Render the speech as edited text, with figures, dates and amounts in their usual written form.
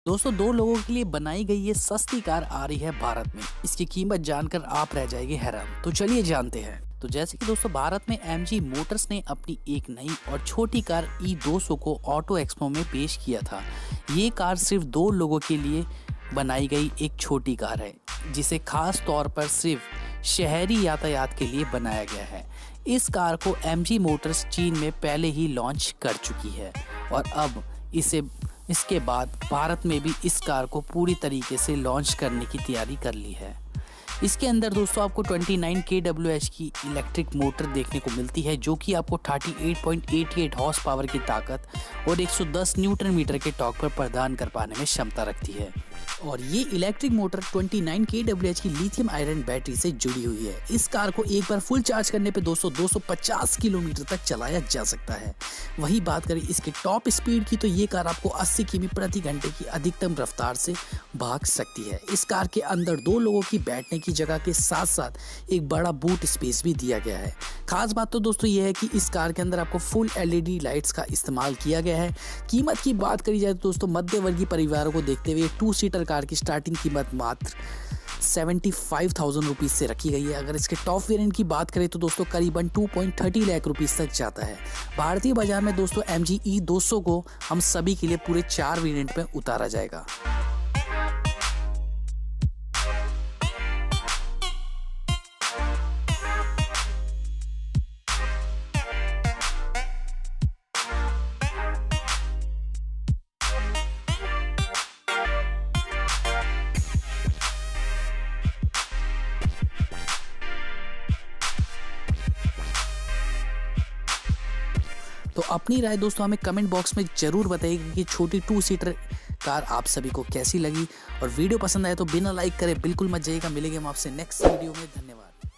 दोस्तों 2 लोगों के लिए बनाई गई ये सस्ती कार आ रही है भारत में। इसकी कीमत जानकर आप रह जाएंगे हैरान। तो चलिए जानते हैं। तो जैसे कि दोस्तों भारत में MG मोटर्स ने अपनी एक नई और छोटी कार E200 को ऑटो एक्सपो में पेश किया था। ये कार सिर्फ 2 लोगों के लिए बनाई गई एक छोटी कार है, जिसे खास तौर पर सिर्फ शहरी यातायात के लिए बनाया गया है। इस कार को MG मोटर्स चीन में पहले ही लॉन्च कर चुकी है और अब इसके बाद भारत में भी इस कार को पूरी तरीके से लॉन्च करने की तैयारी कर ली है। इसके अंदर दोस्तों आपको 29 kWh की इलेक्ट्रिक मोटर देखने को मिलती है, जो कि आपको 38.88 हॉर्स पावर की ताकत और 110 न्यूटन मीटर के टॉर्क पर प्रदान कर पाने में क्षमता रखती है। और ये इलेक्ट्रिक मोटर 29 kWh की लिथियम आयरन बैटरी से जुड़ी हुई है। इस कार को एक बार फुल चार्ज करने पे 250 किलोमीटर तक चलाया जा सकता है। वही बात करें इसके टॉप स्पीड की, तो ये कार आपको 80 किमी प्रति घंटे की अधिकतम रफ्तार से भाग सकती है। इस कार के अंदर 2 लोगों की बैठने की जगह के साथ साथ एक बड़ा बूट स्पेस भी दिया गया है। खास बात तो दोस्तों ये है कि इस कार के अंदर आपको फुल LED लाइट्स का इस्तेमाल किया गया है। कीमत की बात करी जाए तो दोस्तों मध्यवर्गीय परिवारों को देखते हुए 2 सीटर कार की स्टार्टिंग कीमत मात्र 75,000 रुपीज़ से रखी गई है। अगर इसके टॉप वेरिएंट की बात करें तो दोस्तों करीबन 2.30 लाख रुपीज़ तक जाता है। भारतीय बाजार में दोस्तों MG E200 को हम सभी के लिए पूरे 4 वेरिएंट में उतारा जाएगा। तो अपनी राय दोस्तों हमें कमेंट बॉक्स में ज़रूर बताइएगा कि छोटी 2 सीटर कार आप सभी को कैसी लगी। और वीडियो पसंद आए तो बिना लाइक करे बिल्कुल मत जाइएगा। मिलेंगे हम आपसे नेक्स्ट वीडियो में। धन्यवाद।